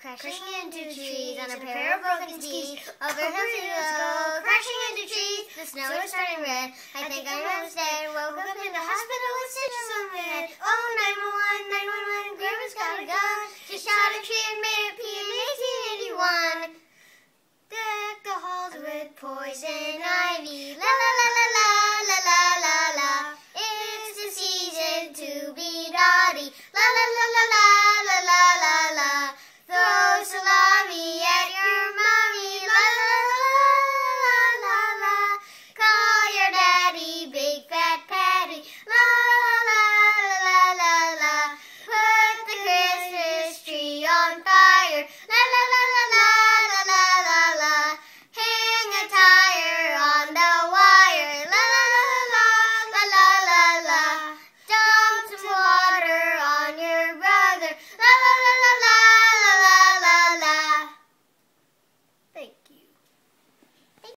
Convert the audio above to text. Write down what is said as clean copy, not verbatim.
crashing into trees on a pair of broken skis. Over hills we go, crashing into trees. The snow is turning red. I think I'm dead. Woke up in the hospital with stitches on my head. Oh, 911, 911, Grandma's got a gun. She shot a tree and made a pea in 1881. Deck the halls with poison ivy. La la la la la la la la la. It's the season to be naughty. La la la la la la la la la. Throw salami at your mommy. La la la la la la. Call your daddy, big fat patty. La la la la la la. Put the Christmas tree on fire. La la.